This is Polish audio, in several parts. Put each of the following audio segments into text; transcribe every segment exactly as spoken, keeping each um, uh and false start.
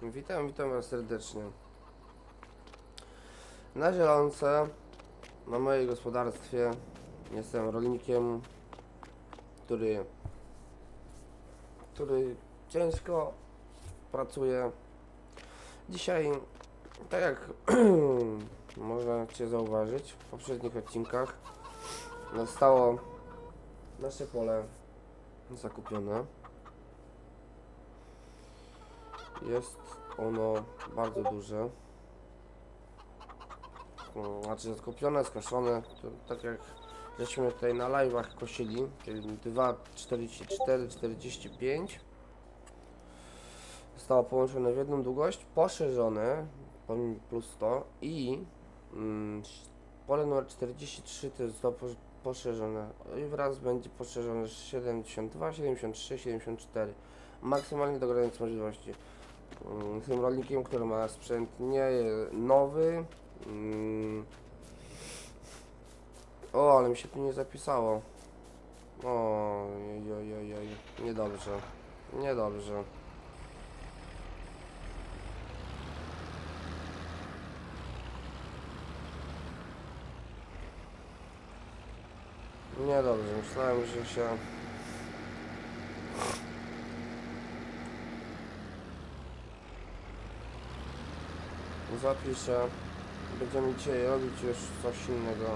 Witam, witam Was serdecznie. Na Zielonce, na mojej gospodarstwie, jestem rolnikiem, który, który ciężko pracuje. Dzisiaj, tak jak możecie zauważyć w poprzednich odcinkach, zostało nasze pole zakupione. Jest ono bardzo duże. Znaczy skupione, skoszone, tak jak żeśmy tutaj na live'ach kosili, czyli dwa czterdzieści cztery czterdzieści pięć. Zostało połączone w jedną długość, poszerzone plus sto i mm, pole numer czterdzieści trzy to jest to poszerzone i wraz będzie poszerzone siedemdziesiąt dwa, siedemdziesiąt trzy, siedemdziesiąt cztery, maksymalnie do granic możliwości. Jestem rolnikiem, który ma sprzęt nie nowy. O, ale mi się tu nie zapisało. O, jojojoj, niedobrze, niedobrze. Niedobrze, myślałem, że się... zapiszę. Będziemy dzisiaj robić już coś innego.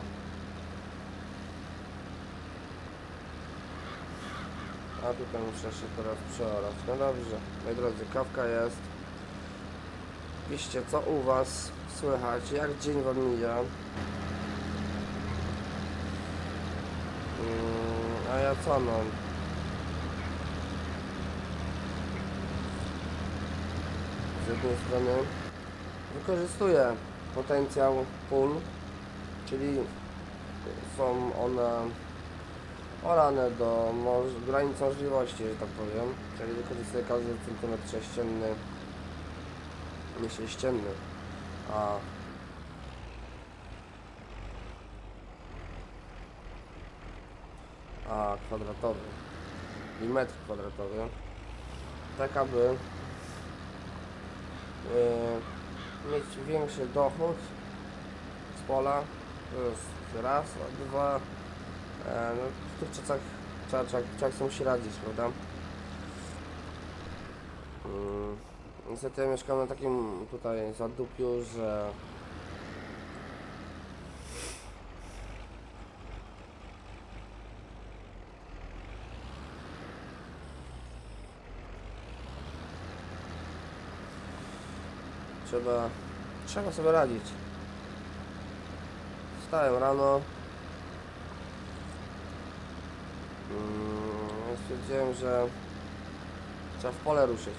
A tutaj muszę się teraz przeorać. No dobrze, moi drodzy, kawka jest. Piszcie, co u Was słychać, jak dzień Wam mija. Hmm, a ja co no? Z jednej strony wykorzystuję potencjał pól, czyli są one orane do moż granic możliwości, że tak powiem, czyli wykorzystuję każdy centymetr sześcienny, nie sześcienny, a a kwadratowy i metr kwadratowy, tak aby Yy, mieć większy dochód z pola. To jest raz, a dwa, e, no, w tych czasach trzeba, trzeba, trzeba sobie musi radzić, prawda? Yy, niestety ja mieszkam na takim tutaj zadupiu, że Trzeba, trzeba sobie radzić. Wstałem rano. Hmm, stwierdziłem, że trzeba w pole ruszyć.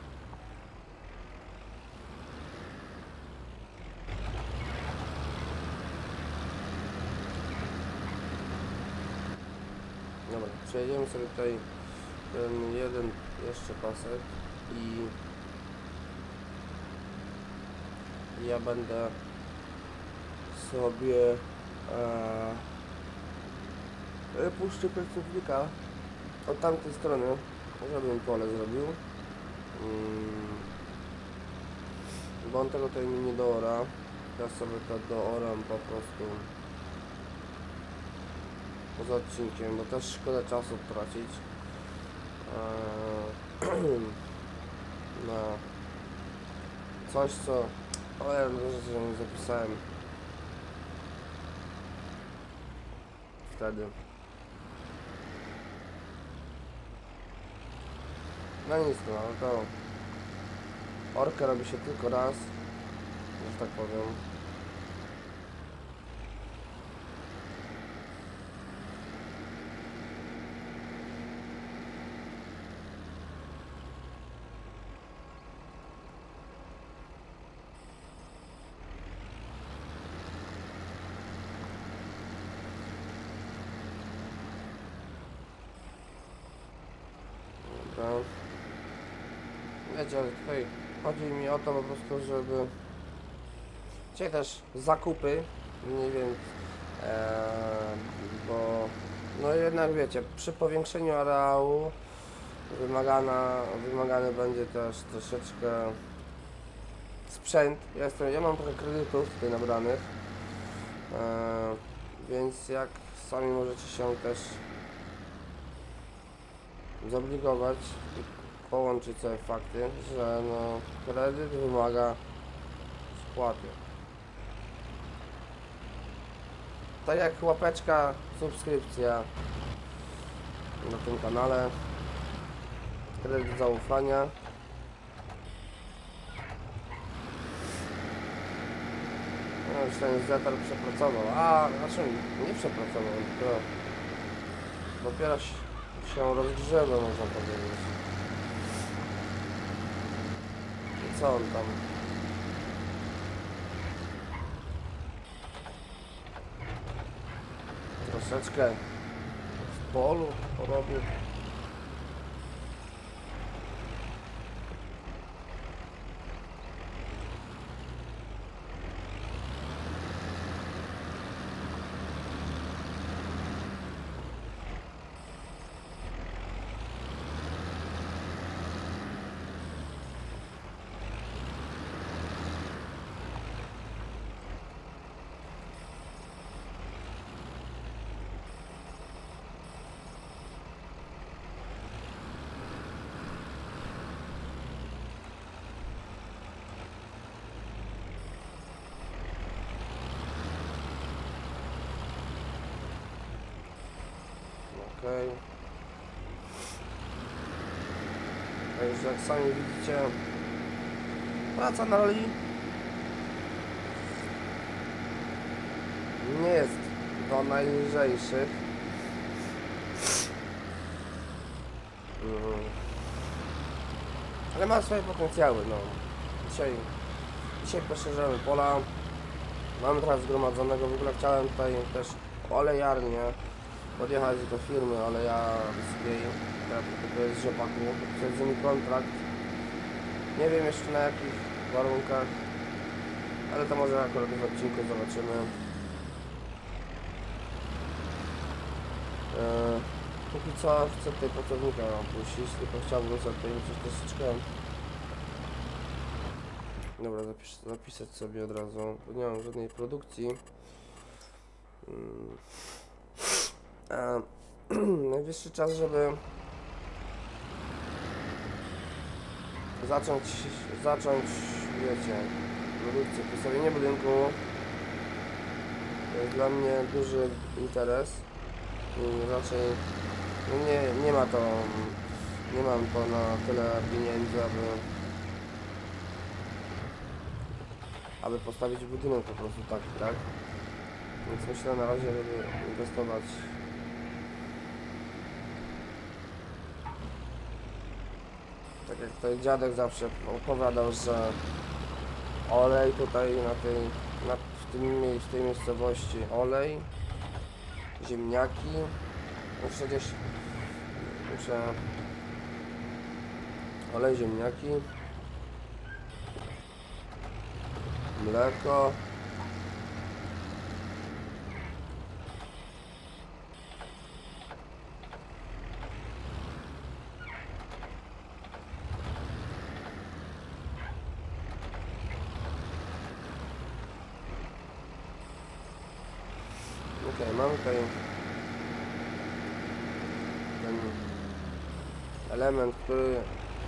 Dobra, przejedziemy sobie tutaj ten jeden jeszcze pasek i ja będę sobie e, puszczę pracownika od tamtej strony, żebym pole zrobił, hmm, bo on tego tutaj mi nie doora. Ja sobie to dooram po prostu poza odcinkiem, bo też szkoda czasu tracić eee, na coś, co o, ja że nie zapisałem wtedy. No nic, no to orkę robi się tylko raz, że tak powiem. Wiecie, tutaj chodzi mi o to po prostu, żeby dzisiaj też zakupy, nie wiem, ee, bo no jednak wiecie, przy powiększeniu areału wymagana, wymagany będzie też troszeczkę sprzęt. Ja, jestem, ja mam trochę kredytów tutaj nabranych, e, więc jak sami możecie się też zobligować i połączyć sobie fakty, że no kredyt wymaga spłaty. Tak jak łapeczka, subskrypcja na tym kanale, kredyt zaufania. No już ten Zetor przepracował, a znaczy nie przepracował, tylko dopiero się się rozgrzewa, można powiedzieć. I co on tam? Troszeczkę w polu porobił. Okej. Także jak sami widzicie, praca na roli nie jest do najlżejszych. Mm. Ale ma swoje potencjały, no. Dzisiaj, dzisiaj poszerzamy pola. Mamy teraz zgromadzonego, w ogóle chciałem tutaj też olejarnię podjechać do firmy olejarskiej, która to jest z rzepaku, przez mi kontrakt. Nie wiem jeszcze na jakich warunkach, ale to może akurat w odcinku zobaczymy. Eee, póki co chcę tutaj pracownika puścić, tylko chciałbym sobie tutaj coś troszeczkę. Dobra, zapis zapisać sobie od razu, bo nie mam żadnej produkcji. Hmm. A, najwyższy czas, żeby zacząć, zacząć, wiecie, produkcję, postawienie budynku. To jest dla mnie duży interes i raczej no nie, nie ma to, nie mam to na tyle pieniędzy, aby aby postawić budynek po prostu tak, tak? Więc myślę na razie, żeby inwestować. Tak jak tutaj dziadek zawsze opowiadał, że olej tutaj na tej, na, w, tym, w tej miejscowości olej, ziemniaki, no przecież muszę olej, ziemniaki, mleko, okej, okay, mamy tutaj ten element, który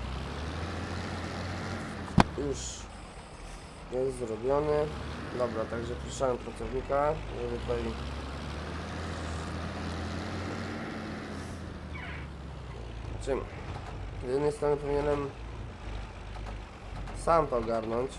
już jest zrobiony. Dobra, także proszałem pracownika, żeby tutaj czym z jednej strony powinienem sam to ogarnąć,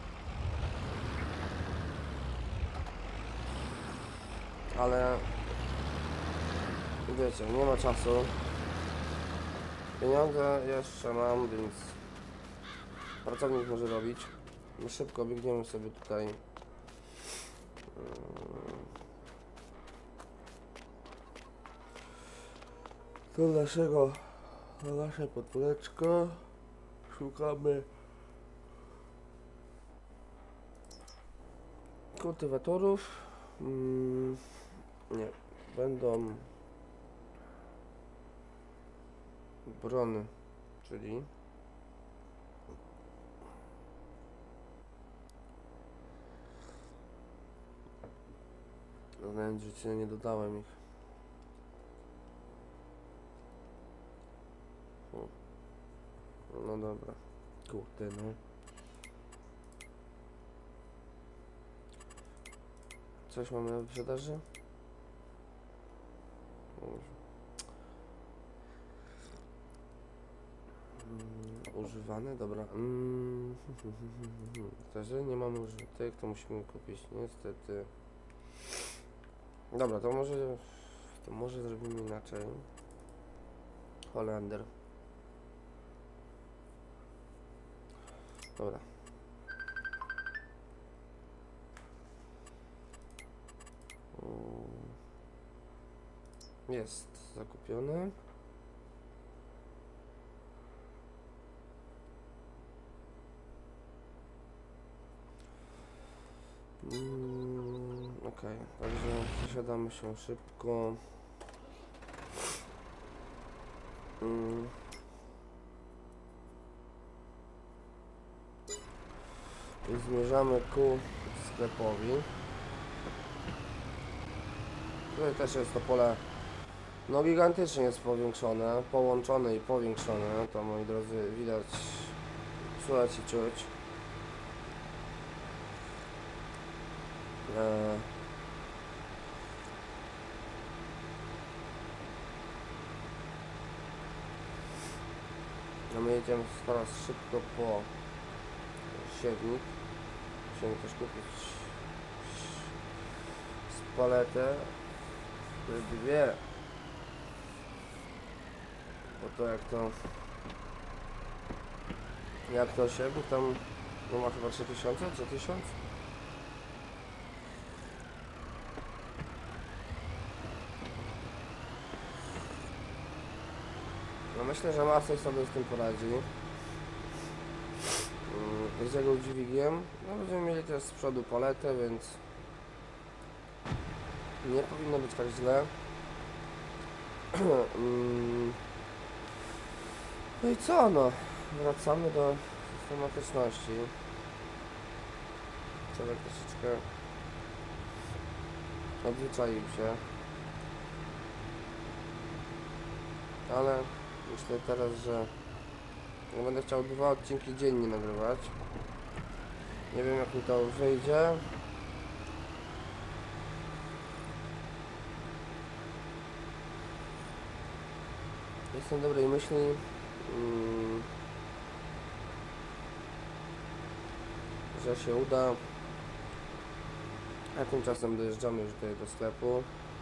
ale wiecie, nie ma czasu. Pieniądze jeszcze mam, więc pracownik może robić. My szybko biegniemy sobie tutaj. Do naszego, do nasze podwóreczko. Szukamy kultywatorów. Mm, nie, będą brony, czyli Nędrzycy, nie dodałem ich. Hmm. No dobra. Kurde, no. Coś mamy na wyprzedaży? Mm, używane? Dobra. Mm, Także nie mamy użytych, to musimy kupić niestety. Dobra, to może to może zrobimy inaczej. Holender. Dobra. Jest zakupiony. Mm, ok, także przesiadamy się szybko. Mm. I zmierzamy ku sklepowi. Tutaj też jest to pole no gigantycznie jest powiększone, połączone i powiększone. To, moi drodzy, widać, słychać i czuć. Eee. No my jedziemy teraz szybko po siewnik. Musimy też kupić z paletę. Dwie. Bo to jak to jak to siewnik tam no ma chyba trzy tysiące, trzy tysiące? No myślę, że Marsej sobie z tym poradzi. Z jego dźwigiem. No będziemy mieli też z przodu paletę, więc nie powinno być tak źle. No i co no? Wracamy do systematyczności. Człowiek troszeczkę odzwyczaił się. Ale myślę teraz, że ja będę chciał dwa odcinki dziennie nagrywać. Nie wiem jak mi to wyjdzie. Jestem dobrej myśli. Hmm, że się uda. A tymczasem dojeżdżamy już tutaj do sklepu.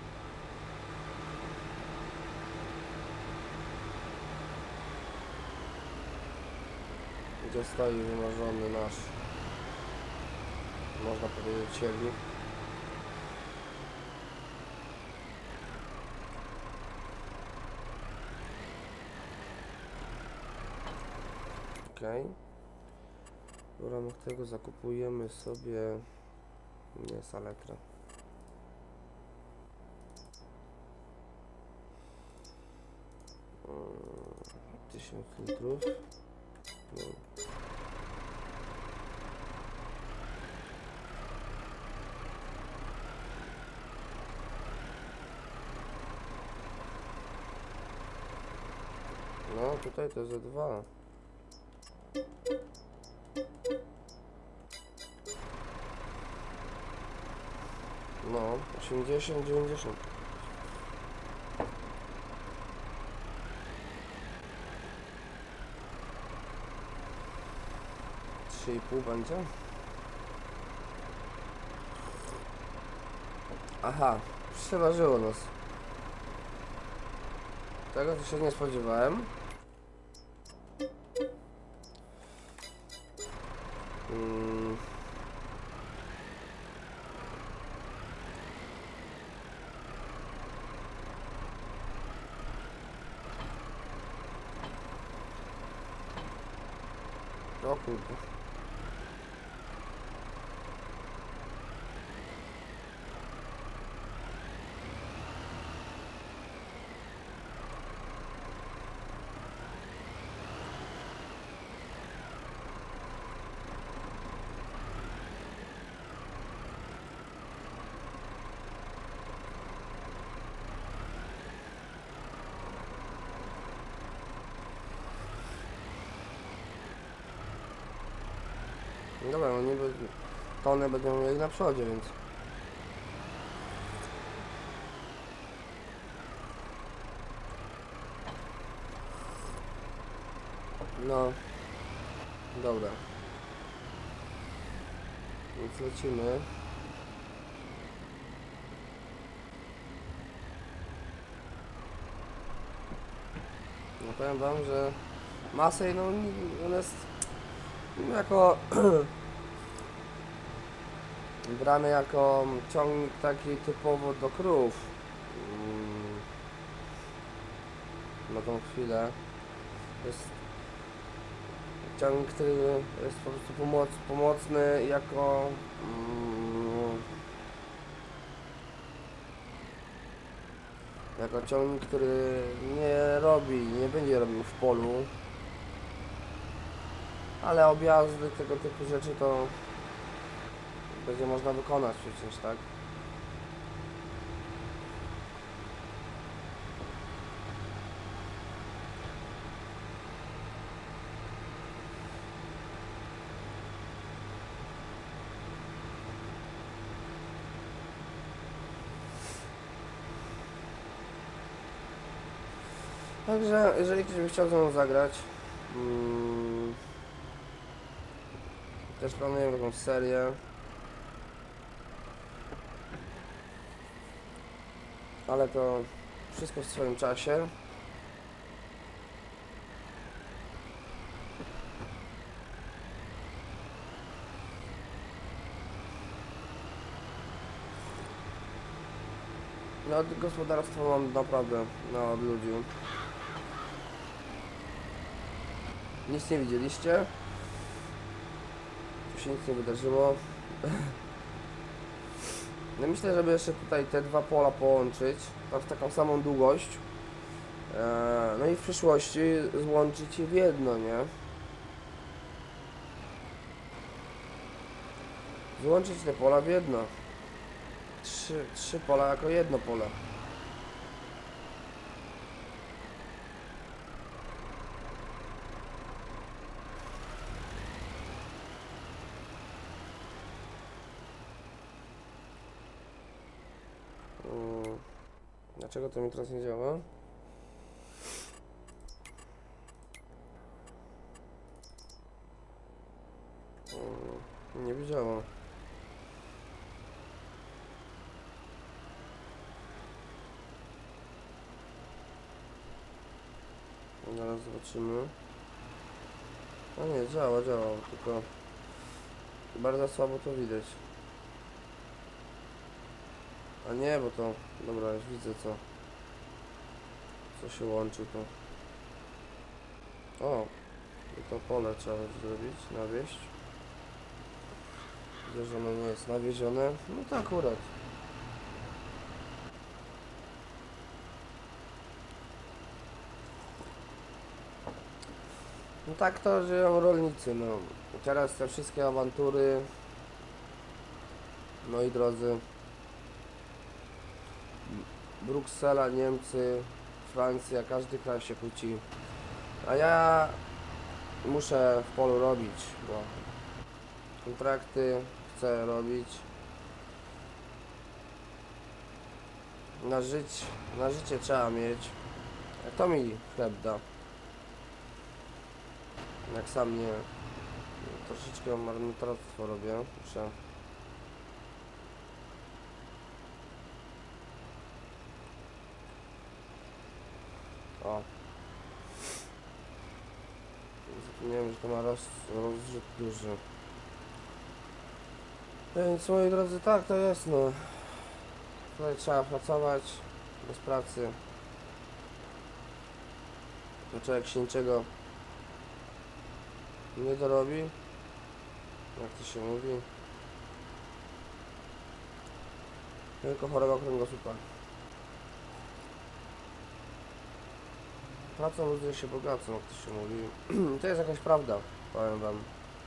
Gdzie stoi wymarzony nasz, można powiedzieć, siewnik. Okej. W ramach tego zakupujemy sobie nie saletrę. tysiąc litrów. No. No tutaj to ze dwa. No, osiemdziesiąt, dziewięćdziesiąt. trzy i pół będzie? Aha, przeważyło nas. Tego to się nie spodziewałem. Hmm. O kurde. Dobra, no niby tonę będą mieli na przodzie, więc... No... Dobra. Więc lecimy. No powiem wam, że Massey, no on jest jako brany jako ciągnik taki typowo do krów mm, na tą chwilę. Jest ciągnik, który jest po prostu pomoc, pomocny jako mm, jako ciągnik, który nie robi, nie będzie robił w polu, ale objazdy, tego typu rzeczy to będzie można wykonać przecież, tak? Także jeżeli ktoś by chciał ze mną zagrać, mm, też planuję taką serię. Ale to wszystko w swoim czasie. No, gospodarstwo mam naprawdę na odludziu. Nic nie widzieliście. Tu się nic nie wydarzyło. No myślę, żeby jeszcze tutaj te dwa pola połączyć w taką samą długość. No i w przyszłości złączyć je w jedno, nie? Złączyć te pola w jedno. Trzy, trzy pola jako jedno pole. Hmm. Dlaczego to mi teraz nie działa? Hmm. Nie widziałem. Zaraz zobaczymy. A nie, działa, działa, tylko bardzo słabo to widać. A nie, bo to... Dobra, już widzę co... Co się łączy to. O! I to pole trzeba zrobić, nawieść. Widzę, że ono nie jest nawiezione. No to akurat. No tak to żyją rolnicy, no. Teraz te wszystkie awantury, moi drodzy, Bruksela, Niemcy, Francja, każdy kraj się kłóci. A ja muszę w polu robić, bo kontrakty chcę robić. Na, żyć, na życie trzeba mieć. To mi chleb da. Jak sam nie, troszeczkę marnotrawstwo robię, muszę. O. Zapomniałem, że to ma roz, rozrzut duży. Więc moi drodzy, tak to jest, no. Tutaj trzeba pracować bez pracy. To człowiek się niczego nie dorobi, jak to się mówi, tylko chorego kręgosłupa. Pracą ludzie się bogacą, jak to się mówi. To jest jakaś prawda, powiem wam.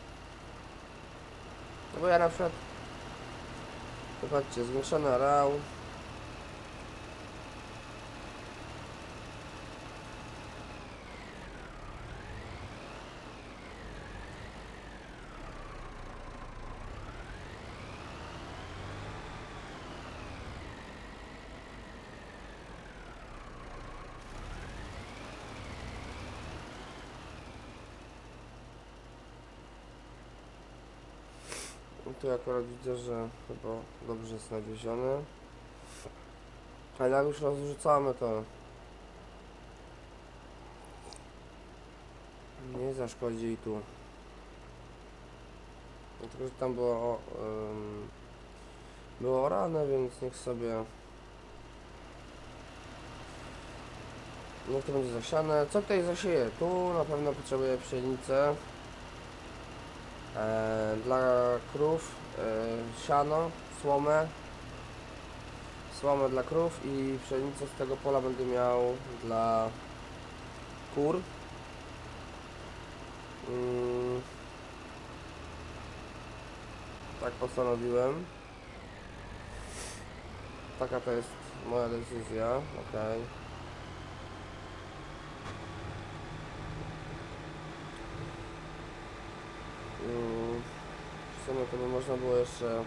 No bo ja na przykład, zobaczcie, zwiększony areał. I tu akurat widzę, że chyba dobrze jest nawieziony. Ale jak już rozrzucamy, to nie zaszkodzi i tu. Tylko, że tam było um, było orane, więc niech sobie niech to będzie zasiane. Co tutaj zasieję? Tu na pewno potrzebuję pszenicę e, dla krów, e, siano, słomę słomę dla krów i pszenicę z tego pola będę miał dla kur. Mm, tak postanowiłem. Taka to jest moja decyzja. Ok. Mm, w sumie to by można było jeszcze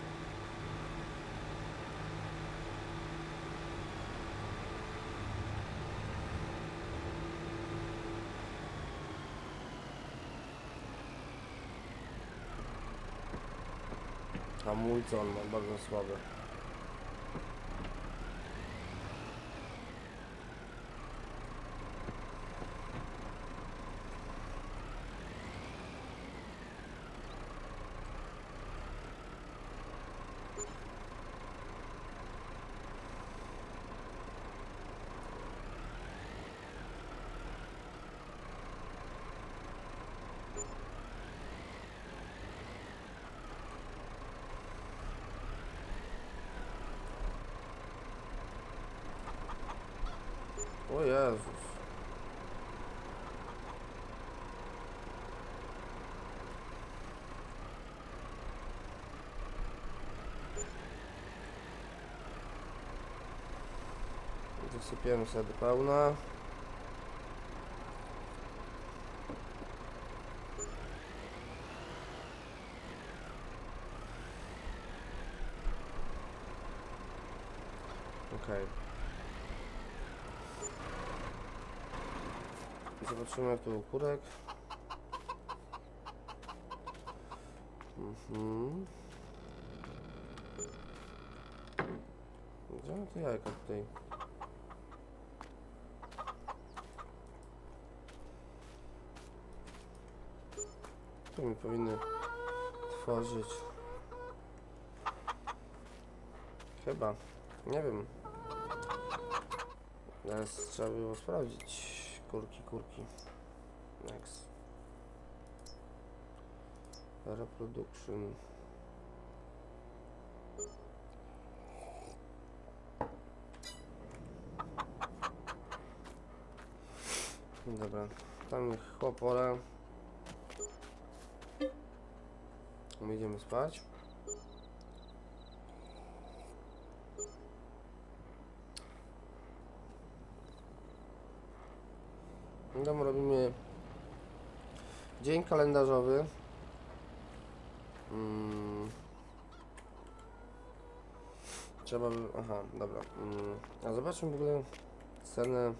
hamulce, on ma bardzo słabe. O Jezus. Zasypiemy sobie do pełna. Okej. Zobaczymy, jak tu kurek. Mhm. Gdzie mam te jajka tutaj? Tu mi powinny tworzyć. Chyba. Nie wiem. Teraz trzeba było sprawdzić. Kurki, kurki. Next. Reproduction. Dobra. Tam chłopole. My idziemy spać. Tam robimy dzień kalendarzowy. Hmm. Trzeba by... Aha, dobra. Hmm. A zobaczmy w ogóle cenę.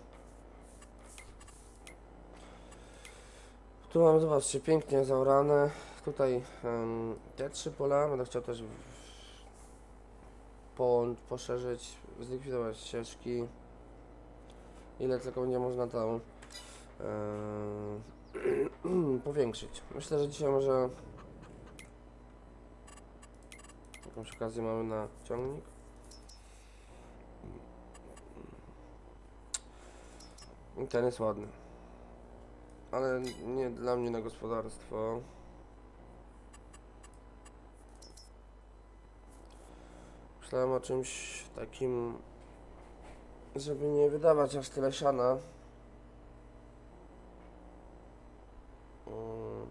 Tu mam, zobaczcie, pięknie zaorane. Tutaj um, te trzy pola będę chciał też w... połącz, poszerzyć, zlikwidować ścieżki. Ile tylko będzie można to yy, powiększyć. Myślę, że dzisiaj może jakąś okazję mamy na ciągnik. I ten jest ładny, ale nie dla mnie na gospodarstwo. Myślałem o czymś takim, żeby nie wydawać aż tyle siana. Hmm.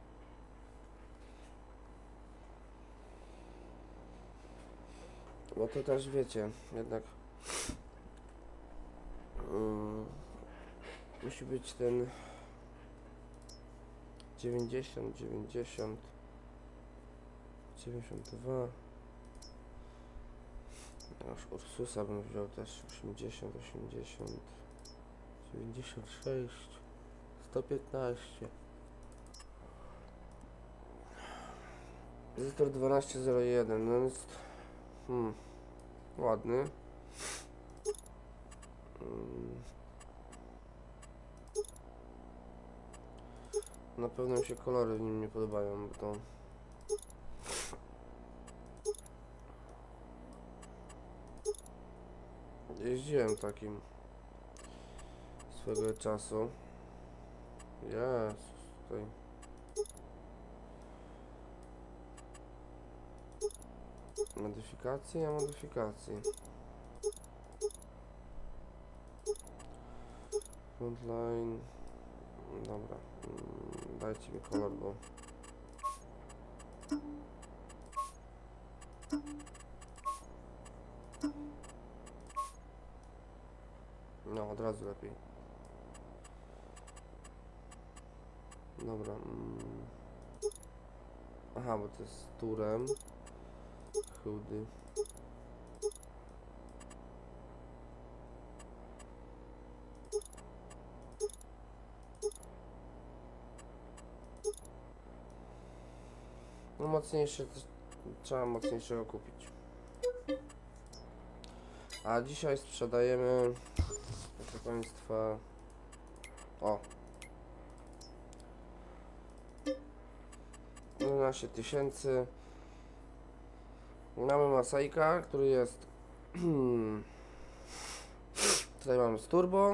Bo to też wiecie, jednak hmm, musi być ten dziewięćdziesiąt, dziewięćdziesiąt, dziewięćdziesiąt dwa. Aż Ursusa bym wziął też osiemdziesiąt, osiemdziesiąt, dziewięćdziesiąt sześć, sto piętnaście. Zytor dwanaście zero jeden, no jest hmm, ładny. Hmm. Na pewno mi się kolory w nim nie podobają, bo to jeździłem takim swego czasu. Jest tutaj. Modyfikacje, a modyfikacje. Frontline. Dobra. Dajcie mi kolor, bo no, od razu lepiej. Dobra. Mm. Aha, bo to jest z turem. Chudy. No mocniejsze, trzeba mocniejszego kupić. A dzisiaj sprzedajemy, proszę Państwa, o jedenaście tysięcy. Mamy Masajka, który jest tutaj mamy z turbo,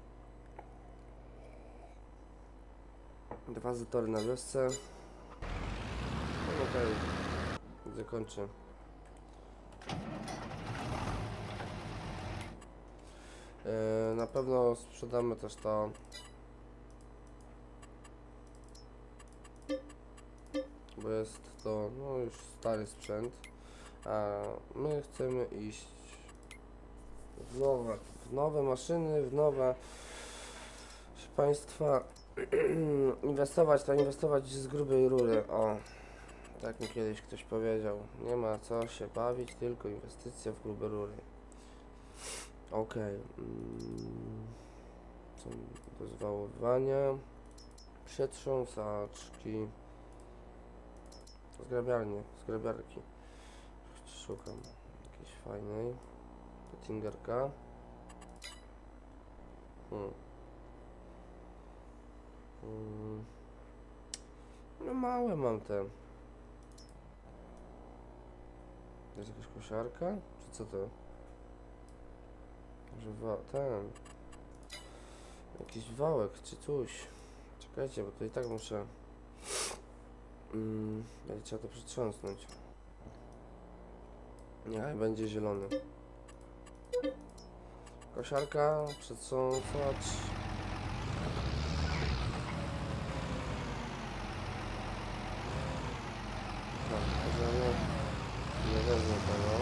dwa zatory na wiosce. No okej, okay. Zakończę. Yy, na pewno sprzedamy też to, bo jest to no już stary sprzęt, a my chcemy iść w nowe, w nowe maszyny, w nowe, proszę Państwa, inwestować, to inwestować z grubej rury, o, tak mi kiedyś ktoś powiedział, nie ma co się bawić, tylko inwestycja w grube rury. Ok, mm, są do zwałowania, przetrząsaczki, zgrabiarnie, zgrabiarki, szukam jakiejś fajnej, Tingerka. Hmm. Hmm. No małe mam te. To jest jakaś kosiarka? Czy co to? Może wa ten. Jakiś wałek czy coś. Czekajcie, bo to i tak muszę. Hmm. Ale trzeba to przetrząsnąć. Nie, będzie zielony. Kosiarka, przetrząsacz. No, możemy. Nie wezmę tego.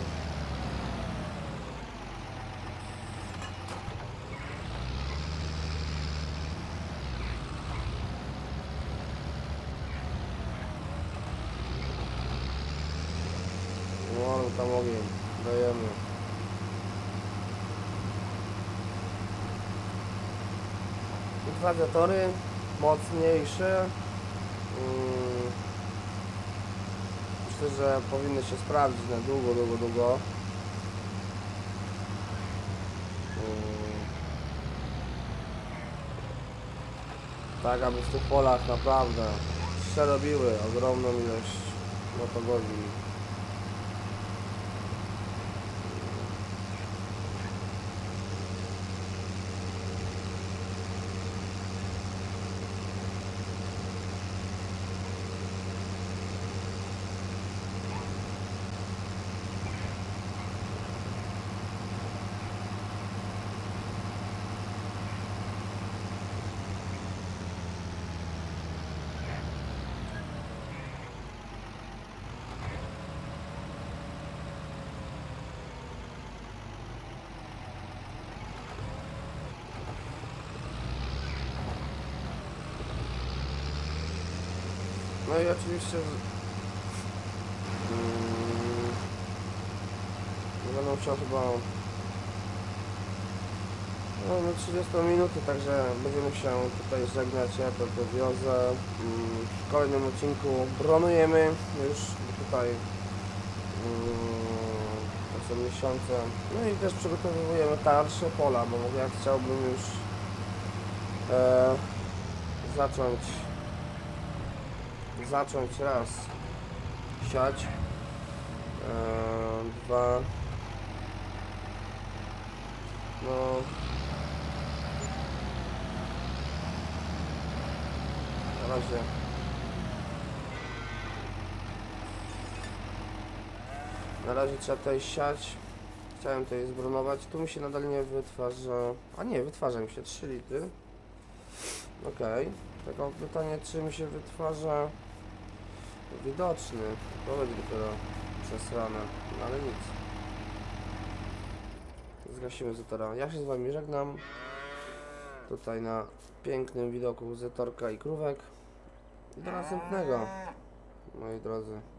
No, ale tam ogień. Dajemy. Dwa zatory, mocniejsze. Hmm. Myślę, że powinny się sprawdzić na długo, długo, długo. Hmm. Tak, aby w tych polach naprawdę przerobiły ogromną ilość motogodzin. No i oczywiście hmm, nie będę musiał chyba no, no trzydzieści minut, także będziemy się tutaj żegnać. Ja to dowiozę. Hmm, w kolejnym odcinku bronujemy już tutaj. tutaj mm, to są miesiące. No i też przygotowujemy dalsze pola, bo ja chciałbym już e, zacząć zacząć raz siać, e, dwa no na razie na razie trzeba tutaj siać. Chciałem tutaj zbronować, tu mi się nadal nie wytwarza, a nie, wytwarza mi się trzy litry. Okej, tylko pytanie, czy mi się wytwarza widoczny, to będzie dopiero przesrane, no ale nic. Zgasimy Zetora. Ja się z wami żegnam. Tutaj na pięknym widoku Zetorka i krówek. I do następnego, moi drodzy.